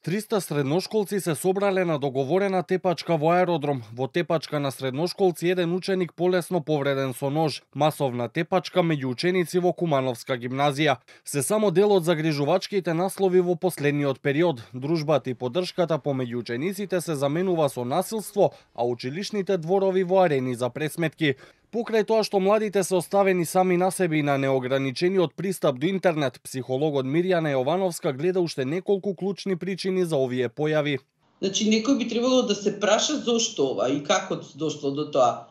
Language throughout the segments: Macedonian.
300 средношколци се собрале на договорена тепачка во аеродром. Во тепачка на средношколци еден ученик полесно повреден со нож. Масовна тепачка меѓу ученици во Кумановска гимназија. Се само дел од загрижувачките наслови во последниот период. Дружбата и поддршката помеѓу учениците се заменува со насилство, а училишните дворови во арени за пресметки. Покрај тоа што младите се оставени сами на себе и на неограничениот пристап до интернет, психологот Мирјана Јовановска гледа уште неколку клучни причини за овие појави. Значи, некој би требало да се праша зошто ова и како дошло до тоа.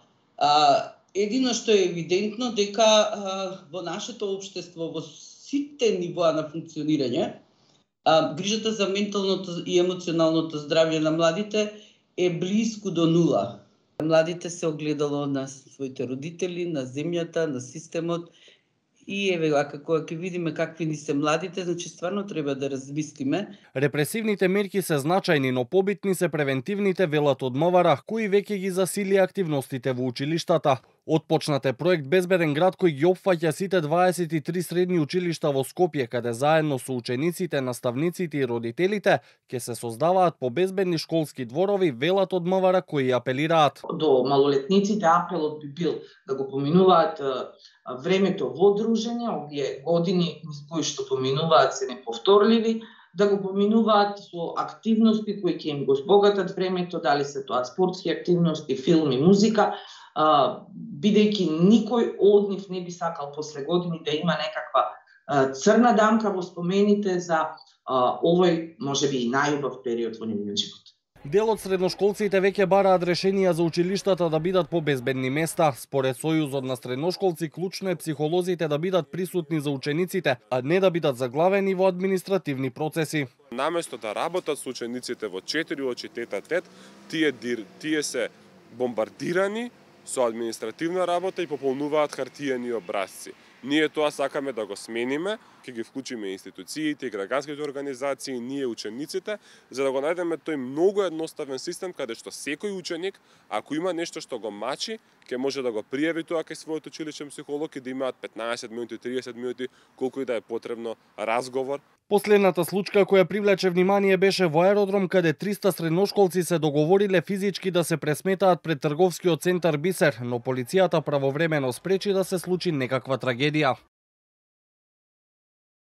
Едино што е евидентно дека во нашето општество, во сите нивоа на функционирање, грижата за менталното и емоционалното здравје на младите е блиску до нула. Младите се огледало на своите родители, на земјата, на системот и еве како ќе видиме какви ни се младите, значи стварно треба да размислиме. Репресивните мерки се значајни, но побитни се превентивните, велат од МВР, кои веќе ги засили активностите во училиштата. Отпочнат е проект Безбеден град кој ги опфаќа сите 23 средни училишта во Скопје, каде заедно со учениците, наставниците и родителите ќе се создаваат побезбедни школски дворови, велат од МВР кои апелираат. До малолетниците апелот би бил да го поминуваат времето во дружење, овие години кои што поминуваат се неповторливи, да го поминуваат со активности кои ќе им го збогатат времето, дали се тоа спортски активности, филм и музика, бидејќи никој од нив не би сакал после години да има некаква црна дамка во спомените за овој можеби и најубав период во нивниот живот. Дел од средношколците веќе бараат решенија за училиштата да бидат побезбедни места. Според Сојузот на средношколци, клучно е психолозите да бидат присутни за учениците, а не да бидат заглавени во административни процеси. Наместо да работат со учениците во 4 очи тет-а-тет, тие се бомбардирани со административна работа и пополнуваат хартиени образци. Ние тоа сакаме да го смениме, ќе ги вклучиме институциите и граѓанските организации, ние учениците, за да го најдеме тој многу едноставен систем каде што секој ученик, ако има нешто што го мачи, ќе може да го пријави тоа кај својот училишен психолог и да имаат 15 минути, 30 минути, колку и да е потребно разговор. Последната случка која привлече внимание беше во аеродром, каде 300 средношколци се договориле физички да се пресметаат пред трговскиот центар Бисер, но полицијата правовремено спречи да се случи некаква трагедија.